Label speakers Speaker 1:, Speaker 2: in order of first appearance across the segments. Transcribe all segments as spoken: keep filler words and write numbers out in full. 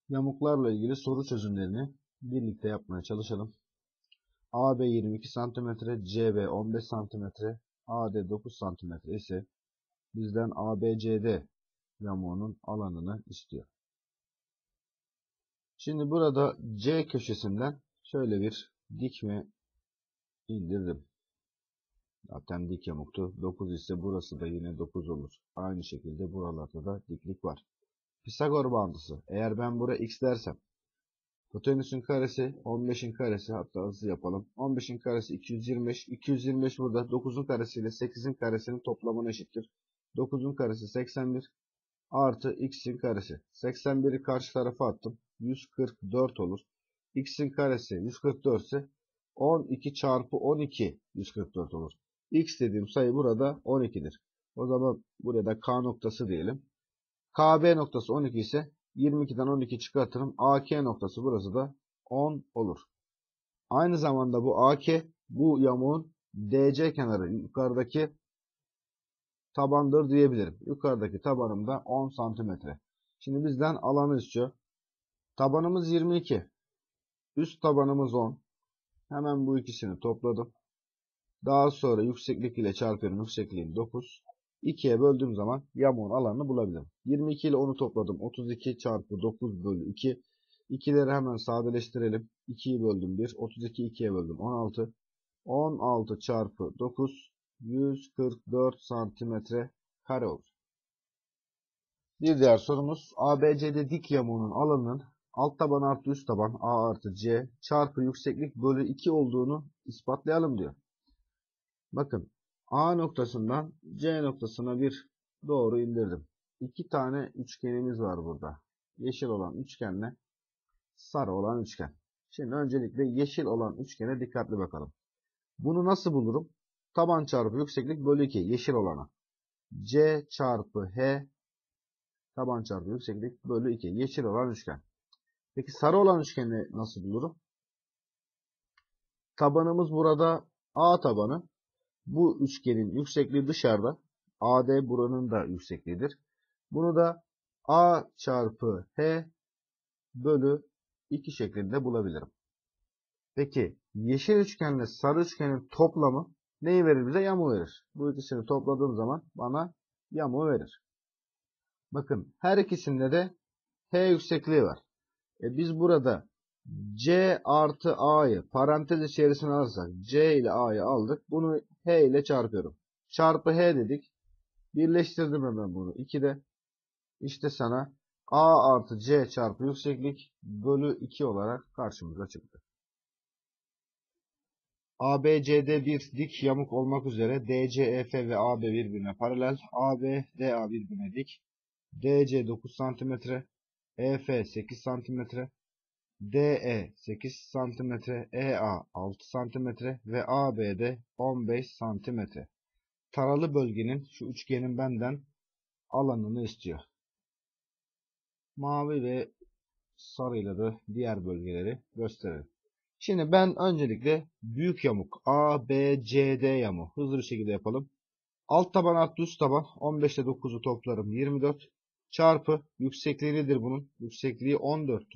Speaker 1: Yamuklarla ilgili soru çözümlerini birlikte yapmaya çalışalım. A B yirmi iki santimetre, C B on beş santimetre, A D dokuz santimetre ise bizden A B C D yamuğunun alanını istiyor. Şimdi burada C köşesinden şöyle bir dikme indirdim. Zaten dik yamuktu. dokuz ise burası da yine dokuz olur. Aynı şekilde buralarda da diklik var. Pisagor bağıntısı. Eğer ben buraya x dersem, hipotenüsün karesi on beşin karesi, hatta hızlı yapalım. on beşin karesi iki yüz yirmi beş. iki yüz yirmi beş burada dokuzun karesi ile sekizin karesinin toplamına eşittir. dokuzun karesi seksen bir artı x'in karesi. seksen biri karşı tarafa attım. yüz kırk dört olur. X'in karesi yüz kırk dört ise on iki çarpı on iki yüz kırk dört olur. X dediğim sayı burada on ikidir. O zaman buraya da K noktası diyelim. K B noktası on iki ise yirmi ikiden on iki çıkartırım. A K noktası burası da on olur. Aynı zamanda bu A K bu yamuğun D C kenarı yukarıdaki tabandır diyebilirim. Yukarıdaki tabanım da on santimetre. Şimdi bizden alanı istiyor. Tabanımız yirmi iki. Üst tabanımız on. Hemen bu ikisini topladım. Daha sonra yükseklik ile çarpıyorum. Yüksekliğim dokuz. ikiye böldüğüm zaman yamuğun alanını bulabilirim. yirmi iki ile onu topladım. otuz iki çarpı dokuz bölü iki. ikileri hemen sadeleştirelim. ikiyi böldüm bir. otuz iki ikiye böldüm on altı. on altı çarpı dokuz yüz kırk dört santimetre kare olur. Bir diğer sorumuz A B C D dik yamuğunun alanının alt taban artı üst taban A artı C çarpı yükseklik bölü iki olduğunu ispatlayalım diyor. Bakın A noktasından C noktasına bir doğru indirdim. İki tane üçgenimiz var burada. Yeşil olan üçgenle sarı olan üçgen. Şimdi öncelikle yeşil olan üçgene dikkatli bakalım. Bunu nasıl bulurum? Taban çarpı yükseklik bölü iki yeşil olana. C çarpı H taban çarpı yükseklik bölü iki yeşil olan üçgen. Peki sarı olan üçgeni nasıl bulurum? Tabanımız burada A tabanı. Bu üçgenin yüksekliği dışarıda. A D buranın da yüksekliğidir. Bunu da A çarpı H bölü iki şeklinde bulabilirim. Peki yeşil üçgenle sarı üçgenin toplamı neyi verir bize? Yamuğu verir. Bu ikisini topladığım zaman bana yamuğu verir. Bakın her ikisinde de H yüksekliği var. E biz burada C artı A'yı parantez içerisine alırsak C ile A'yı aldık. Bunu H ile çarpıyorum. Çarpı H dedik. Birleştirdim hemen bunu. ikide. İşte sana A artı C çarpı yükseklik bölü iki olarak karşımıza çıktı. A B C D bir dik yamuk olmak üzere D C E F ve A B birbirine paralel. A B D A birbirine dik. D C dokuz santimetre. E F sekiz santimetre. D E sekiz santimetre, E A altı santimetre ve A B de on beş santimetre. Taralı bölgenin şu üçgenin benden alanını istiyor. Mavi ve sarıyla da diğer bölgeleri gösterelim. Şimdi ben öncelikle büyük yamuk A B C D yamuğu hızlı bir şekilde yapalım. Alt taban artı üst taban on beş ile dokuzu toplarım yirmi dört çarpı yüksekliği nedir bunun? Yüksekliği on dörttür.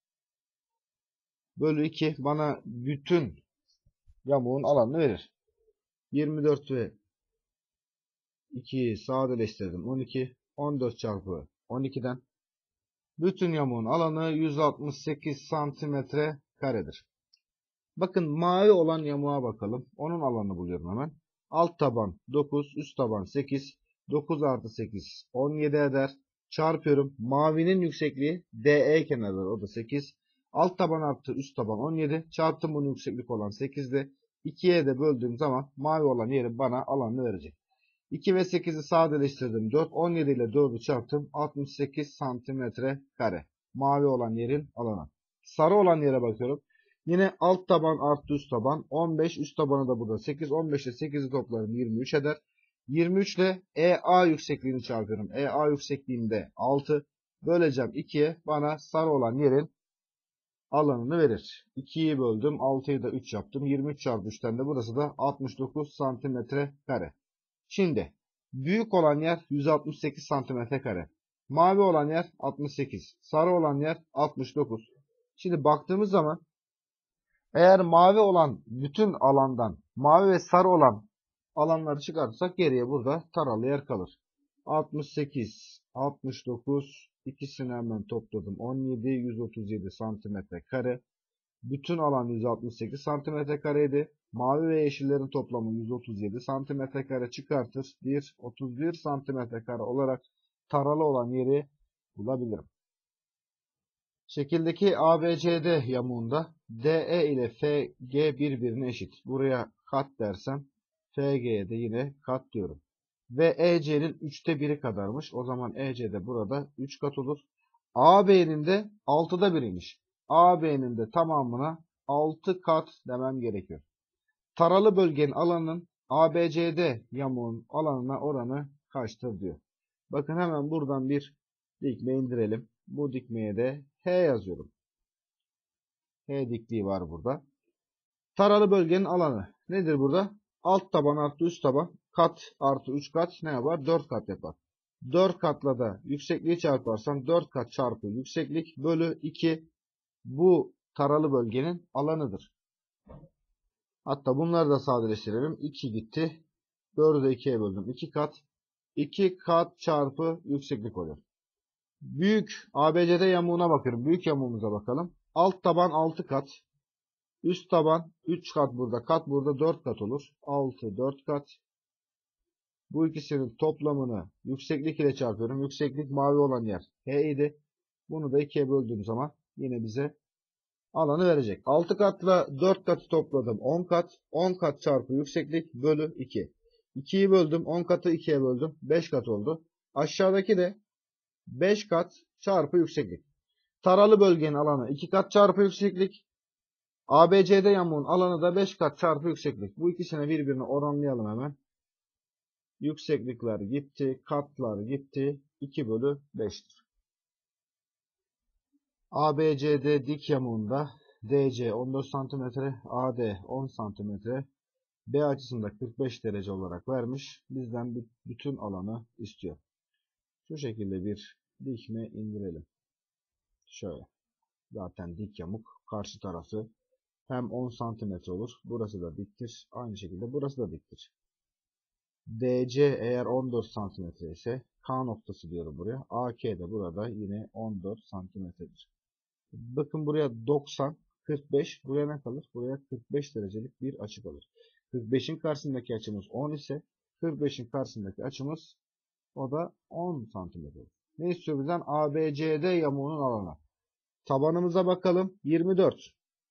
Speaker 1: Bölü iki bana bütün yamuğun alanını verir. yirmi dört ve ikiyi sadeleştirdim. on iki. on dört çarpı on ikiden. Bütün yamuğun alanı yüz altmış sekiz santimetre karedir. Bakın mavi olan yamuğa bakalım. Onun alanını buluyorum hemen. Alt taban dokuz, üst taban sekiz. dokuz artı sekiz on yedi eder. Çarpıyorum. Mavinin yüksekliği D E kenarı o da sekiz. Alt taban artı üst taban on yedi. Çarptım bunun yükseklik olan sekizde. ikiye de böldüğüm zaman mavi olan yeri bana alanını verecek. iki ve sekizi sadeleştirdim. dört, on yedi ile dördü çarptım. altmış sekiz santimetre kare. Mavi olan yerin alanı. Sarı olan yere bakıyorum. Yine alt taban artı üst taban. on beş, üst tabanı da burada sekiz. on beş ile sekizi toplarım yirmi üç eder. yirmi üç ile E A yüksekliğini çarpıyorum. E A yüksekliğinde altı. Böleceğim ikiye. Bana sarı olan yerin alanını verir. ikiyi böldüm. altıyı da üç yaptım. yirmi üç çarpı üçten de burası da altmış dokuz santimetre kare. Şimdi büyük olan yer yüz altmış sekiz santimetre kare. Mavi olan yer altmış sekiz. Sarı olan yer altmış dokuz. Şimdi baktığımız zaman eğer mavi olan bütün alandan mavi ve sarı olan alanları çıkartırsak geriye burada taralı yer kalır. altmış sekiz, altmış dokuz, ikisini hemen topladım. on yedi, yüz otuz yedi santimetre kare. Bütün alan yüz altmış sekiz santimetre kareydi. Mavi ve yeşillerin toplamı yüz otuz yedi santimetre kare çıkartır. bir, otuz bir santimetre kare olarak taralı olan yeri bulabilirim. Şekildeki A B C D yamuğunda D E ile F G birbirine eşit. Buraya kat dersem F G'ye de yine kat diyorum. Ve E C'nin üçte biri kadarmış. O zaman E C de burada üç kat olur. A B'nin de altıda biriymiş. A B'nin de tamamına altı kat demem gerekiyor. Taralı bölgenin alanının A B C D yamuğun alanına oranı kaçtır diyor. Bakın hemen buradan bir dikme indirelim. Bu dikmeye de H yazıyorum. H dikliği var burada. Taralı bölgenin alanı nedir burada? Alt taban artı üst taban kat artı üç kat ne yapar? dört kat yapar. dört katla da yüksekliği çarparsam dört kat çarpı yükseklik bölü iki bu taralı bölgenin alanıdır. Hatta bunları da sadeleştirelim. iki gitti. dördü de ikiye böldüm. iki kat. iki kat çarpı yükseklik oluyor. Büyük A B C D yamuğuna bakıyorum. Büyük yamuğumuza bakalım. Alt taban altı kat. Üst taban üç kat burada. Kat burada dört kat olur. altı, dört kat. Bu ikisinin toplamını yükseklik ile çarpıyorum. Yükseklik mavi olan yer H idi. Bunu da ikiye böldüğüm zaman yine bize alanı verecek. altı katla dört katı topladım. on kat. on kat çarpı yükseklik bölü iki. ikiyi böldüm. on katı ikiye böldüm. beş kat oldu. Aşağıdaki de beş kat çarpı yükseklik. Taralı bölgenin alanı iki kat çarpı yükseklik. A B C D yamuğun alanı da beş kat çarpı yükseklik. Bu ikisini birbirine oranlayalım hemen. Yükseklikler gitti. Katlar gitti. iki bölü beş'tir. A B C D dik yamuğunda D C on dört santimetre, A D on santimetre, B açısında kırk beş derece olarak vermiş. Bizden bütün alanı istiyor. Şu şekilde bir dikme indirelim. Şöyle. Zaten dik yamuk. Karşı tarafı hem on santimetre olur. Burası da diktir. Aynı şekilde burası da diktir. D C eğer on dört santimetre ise K noktası diyorum buraya. A K de burada yine on dört santimetredir. Bakın buraya doksan, kırk beş. Buraya ne kalır? Buraya kırk beş derecelik bir açı kalır. kırk beş'in karşısındaki açımız on ise kırk beş'in karşısındaki açımız o da on santimetre. Ne istiyor bizden? A B C D yamuğunun alanı. Tabanımıza bakalım. yirmi dört.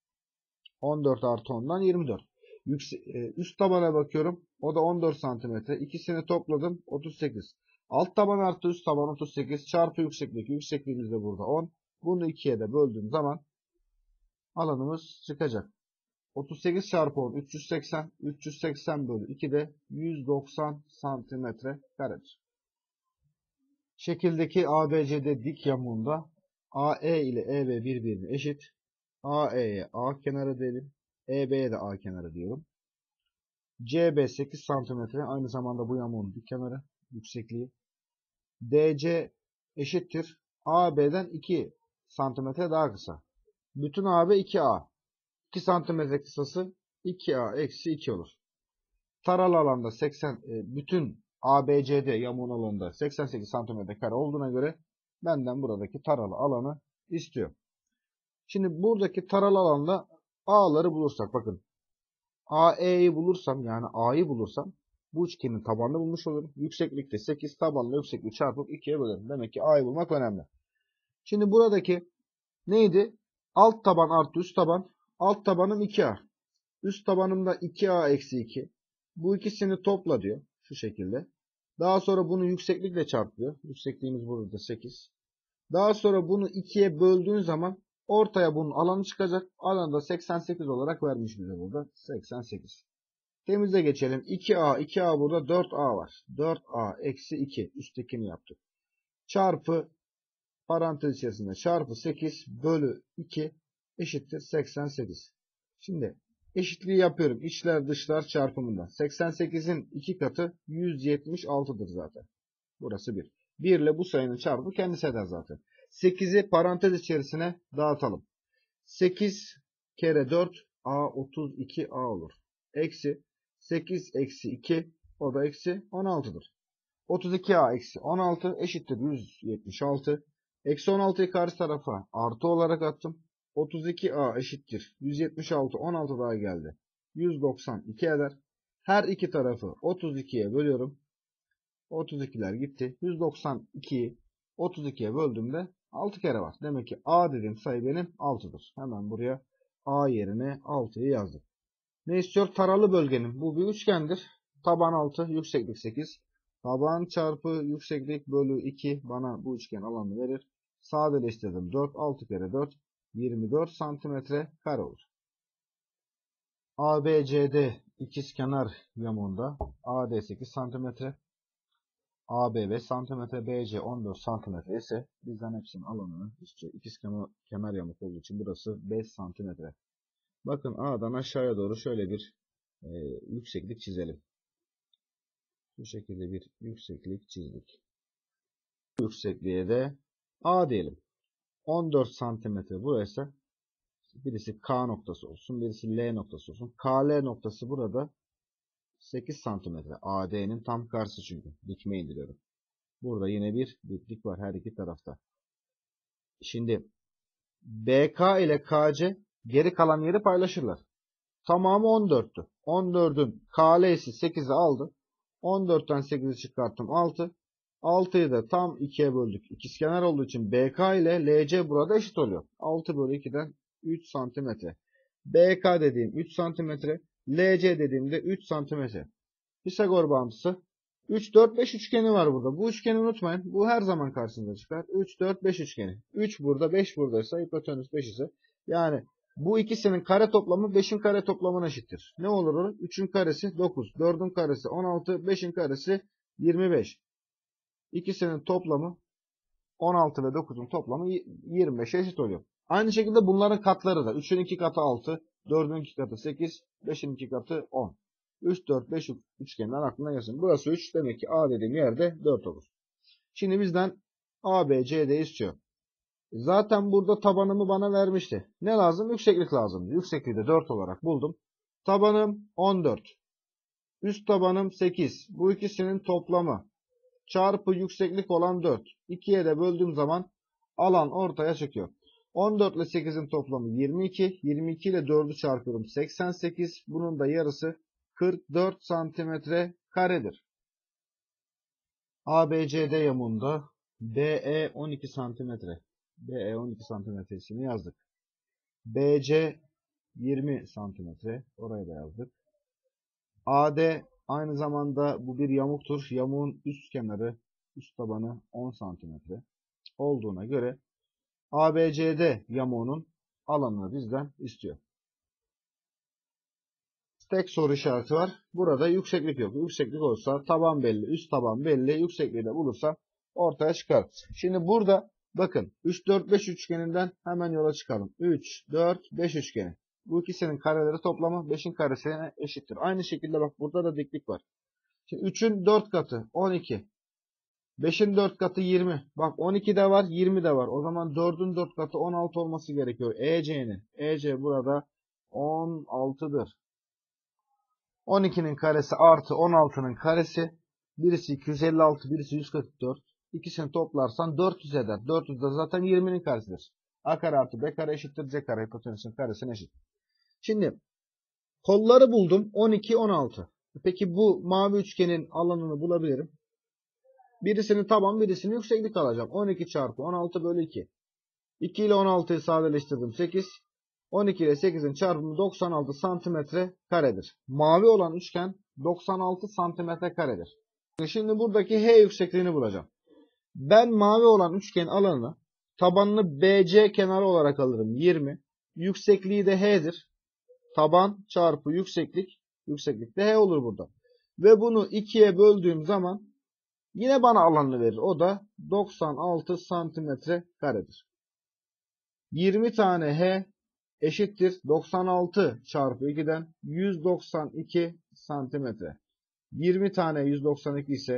Speaker 1: on dört artı on'dan yirmi dört. Yüksek, e, üst tabana bakıyorum. O da on dört santimetre. İkisini topladım. otuz sekiz. Alt taban artı üst taban otuz sekiz. Çarpı yükseklik. Yüksekliğimiz de burada on. Bunu ikiye de böldüğüm zaman alanımız çıkacak. otuz sekiz çarpı on üç yüz seksen. üç yüz seksen bölü iki de yüz doksan santimetre karedir. Şekildeki A B C D dik yamuğunda A E ile E B birbirine eşit. A E'ye A kenarı diyelim. E B'ye de A kenarı diyorum. C B sekiz santimetre. Aynı zamanda bu yamuğun dik kenarı. Yüksekliği. D C eşittir. A B'den iki santimetre daha kısa. Bütün A B iki A. iki santimetre kısası iki A eksi iki olur. Taralı alanda seksen, bütün A B C D yamuğun alanında seksen sekiz santimetre kare olduğuna göre benden buradaki taralı alanı istiyor. Şimdi buradaki taralı alanda A'ları bulursak bakın. A E'yi bulursam yani A'yı bulursam bu üçgenin tabanını bulmuş olurum. Yükseklikte sekiz, tabanla yüksekliği çarpıp ikiye bölerim. Demek ki A'yı bulmak önemli. Şimdi buradaki neydi? Alt taban artı üst taban. Alt tabanım iki A. Üst tabanımda iki A eksi iki. Bu ikisini topla diyor. Şu şekilde. Daha sonra bunu yükseklikle çarpıyor. Yüksekliğimiz burada sekiz. Daha sonra bunu ikiye böldüğün zaman ortaya bunun alanı çıkacak. Alanı da seksen sekiz olarak vermiş bize burada. seksen sekiz. Temize geçelim. iki A, iki A burada dört A var. dört A eksi iki. Üsttekini yaptık. Çarpı parantez içerisinde çarpı sekiz bölü iki eşittir seksen sekiz. Şimdi eşitliği yapıyorum. İçler dışlar çarpımında. seksen sekiz'in iki katı yüz yetmiş altı'dır zaten. Burası bir. bir ile bu sayının çarpımı kendisi eder zaten. sekizi parantez içerisine dağıtalım. sekiz kere dört a otuz iki a olur. Eksi sekiz eksi iki o da eksi on altıdır. otuz iki a eksi on altı eşittir yüz yetmiş altı. Eksi on altıyı karşı tarafa artı olarak attım. otuz iki a eşittir yüz yetmiş altı, on altı daha geldi. yüz doksan iki eder. Her iki tarafı otuz ikiye bölüyorum. otuz ikiler gitti. yüz doksan ikiyi otuz ikiye böldüğümde altı kere var. Demek ki a dediğim sayı benim altıdır. Hemen buraya a yerine altıyı yazdık. Ne istiyor? Taralı bölgenin. Bu bir üçgendir. Taban altı, yükseklik sekiz. Taban çarpı yükseklik bölü iki bana bu üçgen alanını verir. Sadeleştirdim. dört, altı kere dört, yirmi dört santimetre kare olur. A B C D ikizkenar yamuğunda A D sekiz santimetre, A B beş santimetre, B C on dört santimetre ise bizden hepsinin alanını istiyor. İkizkenar kenar yamuk olduğu için burası beş santimetre. Bakın A'dan aşağıya doğru şöyle bir e, yükseklik çizelim. Bu şekilde bir yükseklik çizdik. Bu yüksekliğe de A diyelim. on dört santimetre burası. Birisi K noktası olsun, birisi L noktası olsun. K L noktası burada sekiz santimetre. A D'nin tam karşısı çünkü. Dikme indiriyorum. Burada yine bir diklik var her iki tarafta. Şimdi B K ile K C geri kalan yeri paylaşırlar. Tamamı on dörttü. on dördün K L'si sekizi aldı. on dörtten sekizi çıkarttım altı. altıyı da tam ikiye böldük. İkizkenar olduğu için B K ile L C burada eşit oluyor. altı bölü ikiden üç santimetre. B K dediğim üç santimetre. L C dediğimde üç santimetre. Pisagor bağıntısı. üç, dört, beş üçgeni var burada. Bu üçgeni unutmayın. Bu her zaman karşınıza çıkar. üç, dört, beş üçgeni. üç burada, beş buradaysa hipotenüs beş ise. Yani bu ikisinin kare toplamı beşin kare toplamına eşittir. Ne olur o? üçün karesi dokuz. dördün karesi on altı. beşin karesi yirmi beş. İkisinin toplamı on altı ve dokuzun toplamı yirmi beşe eşit oluyor. Aynı şekilde bunların katları da. üçün iki katı altı. dördün iki katı sekiz. beşin iki katı on. üç, dört, beş üçgeninden aklına gelsin. Burası üç. Demek ki A dediğim yerde dört olur. Şimdi bizden A B C D istiyor. Zaten burada tabanımı bana vermişti. Ne lazım? Yükseklik lazım. Yüksekliği de dört olarak buldum. Tabanım on dört. Üst tabanım sekiz. Bu ikisinin toplamı çarpı yükseklik olan dört. ikiye de böldüğüm zaman alan ortaya çıkıyor. on dört ile sekizin toplamı yirmi iki. yirmi iki ile dördü çarpıyorum. seksen sekiz. Bunun da yarısı kırk dört santimetre karedir. A B C D yamuğunda B E on iki santimetre. B E on iki santimetresini yazdık. B C yirmi santimetre. Orayı da yazdık. A D aynı zamanda bu bir yamuktur. Yamuğun üst kenarı, üst tabanı on santimetre olduğuna göre A B C D yamuğunun alanını bizden istiyor. Tek soru işareti var. Burada yükseklik yok. Yükseklik olsa taban belli, üst taban belli. Yüksekliği de bulursam ortaya çıkar. Şimdi burada bakın üç, dört, beş üçgeninden hemen yola çıkalım. üç, dört, beş üçgeni. Bu ikisinin kareleri toplamı beşin karesine eşittir. Aynı şekilde bak burada da diklik var. Şimdi üçün dört katı on iki. beşin dört katı yirmi. Bak on iki de var, yirmi de var. O zaman dördün dört katı on altı olması gerekiyor. E C'nin. E C burada on altıdır. on ikinin karesi artı on altının karesi. Birisi iki yüz elli altı, birisi yüz kırk dört. İkisini toplarsan dört yüz eder. dört yüz de zaten yirminin karesidir. A kare artı B kare eşittir C kare. Hipotenüsün karesine eşit. Şimdi kolları buldum. on iki, on altı. Peki bu mavi üçgenin alanını bulabilirim. Birisini taban, birisini yükseklik alacağım. on iki çarpı on altı bölü iki. iki ile on altıyı sadeleştirdim. sekiz. on iki ile sekizin çarpımı doksan altı santimetre karedir. Mavi olan üçgen doksan altı santimetre karedir. Şimdi buradaki H yüksekliğini bulacağım. Ben mavi olan üçgen alanını tabanını B C kenarı olarak alırım. yirmi. Yüksekliği de H'dir. Taban çarpı yükseklik. Yükseklik de H olur burada. Ve bunu ikiye böldüğüm zaman yine bana alanını verir. O da doksan altı santimetre karedir. yirmi tane H eşittir doksan altı çarpı ikiden yüz doksan iki santimetre. yirmi tane yüz doksan iki ise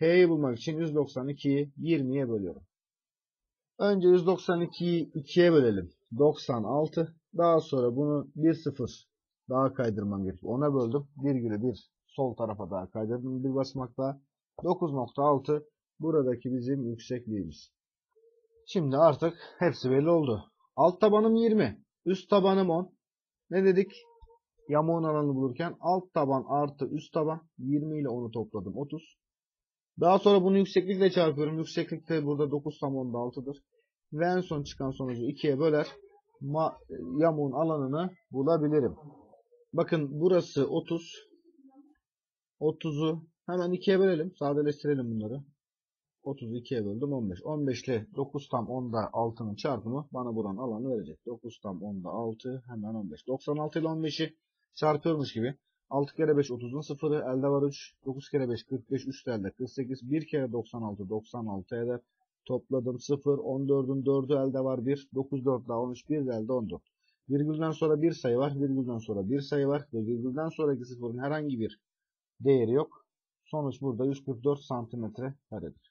Speaker 1: H'yi bulmak için yüz doksan ikiyi yirmiye bölüyorum. Önce yüz doksan ikiyi ikiye bölelim. doksan altı. Daha sonra bunu bir sıfır daha kaydırmam gerekiyor. ona böldüm. Virgülü bir sol tarafa daha kaydırdım. Bir basamak daha. dokuz nokta altı buradaki bizim yüksekliğimiz. Şimdi artık hepsi belli oldu. Alt tabanım yirmi. Üst tabanım on. Ne dedik? Yamuğun alanını bulurken alt taban artı üst taban. yirmi ile onu topladım. otuz. Daha sonra bunu yükseklikle çarpıyorum. Yükseklik de burada dokuz tam onda altıdır. Ve en son çıkan sonucu ikiye böler. Ma yamuğun alanını bulabilirim. Bakın burası otuz. otuzu hemen ikiye bölelim. Sadeleştirelim bunları. otuzu ikiye böldüm on beş. on beş ile dokuz tam onda altının çarpımı bana buranın alanı verecek. dokuz tam onda altı hemen on beş. doksan altı ile on beşi çarpıyormuş gibi. altı kere beş otuzun sıfırı. Elde var üç. dokuz kere beş kırk beş. Üst elde kırk sekiz. bir kere doksan altı doksan altı eder. Topladım sıfır. on dördün dördü elde var bir. dokuz dört daha on üç. bir de elde on dört. Virgülden sonra bir sayı var. Virgülden sonra bir sayı var. Ve virgülden sonraki sıfırın herhangi bir değeri yok. Sonuç burada yüz kırk dört santimetre karedir.